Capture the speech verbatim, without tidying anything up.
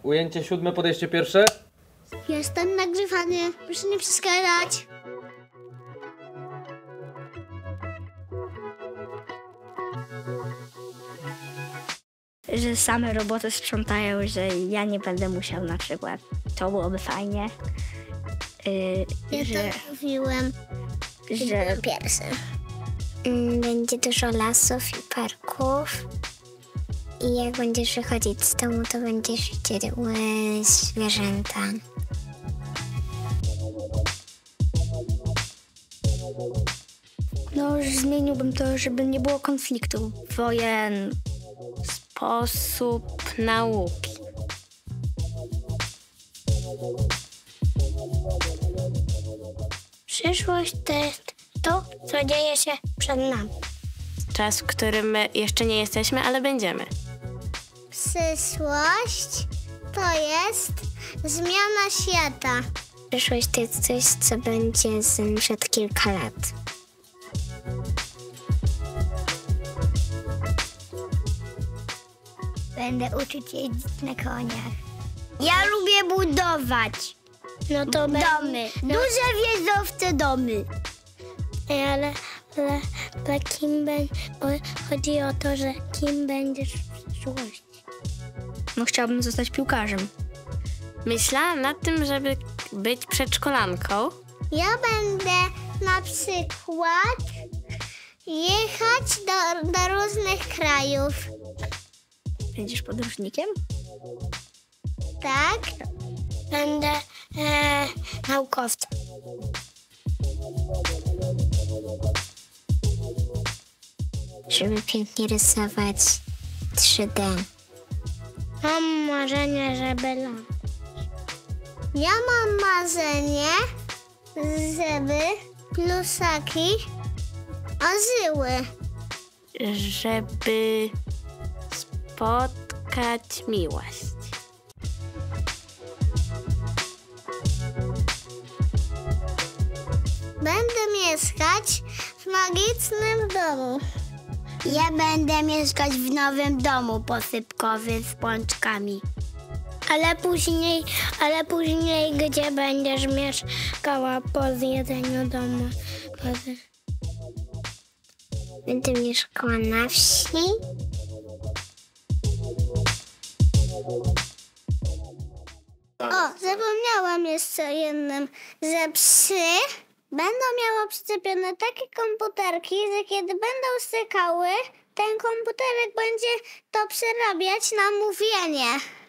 Ujęcie siódme, podejście pierwsze. Jestem nagrywany, proszę nie przeszkadzać. Że same roboty sprzątają, że ja nie będę musiał na przykład. To byłoby fajnie. Yy, Ja że, to mówiłem, że pierwszy. Będzie dużo lasów i parków. I jak będziesz wychodzić z domu, to będziesz widziały zwierzęta. no, że zmieniłbym to, żeby nie było konfliktu, wojen, sposób nauki. Przyszłość to jest to, co dzieje się przed nami. Czas, w którym my jeszcze nie jesteśmy, ale będziemy. Przyszłość to jest zmiana świata. Przyszłość to jest coś, co będzie z przed kilka lat. Będę uczyć jeździć na koniach. Ja lubię budować. No to Domy. Duże wieżowce domy. Ej, ale, ale, ale kim będzie... Chodzi o to, że kim będziesz w przyszłości. No, chciałbym zostać piłkarzem. Myślałam nad tym, żeby być przedszkolanką. Ja będę na przykład jechać do, do różnych krajów. Będziesz podróżnikiem? Tak? Będę e, naukowcem. Żeby pięknie rysować trzy D. Mam marzenie, żeby latać. Ja mam marzenie, żeby plusaki ożyły. Żeby spotkać miłość. Będę mieszkać w magicznym domu. Ja będę mieszkać w nowym domu posypkowym z pączkami. Ale później, ale później gdzie będziesz mieszkała po zjedzeniu domu? Będę mieszkała na wsi. O, zapomniałam jeszcze o jednym, że psy będą miały przyczepione takie komputerki, że kiedy będą stykały, ten komputerek będzie to przerabiać na mówienie.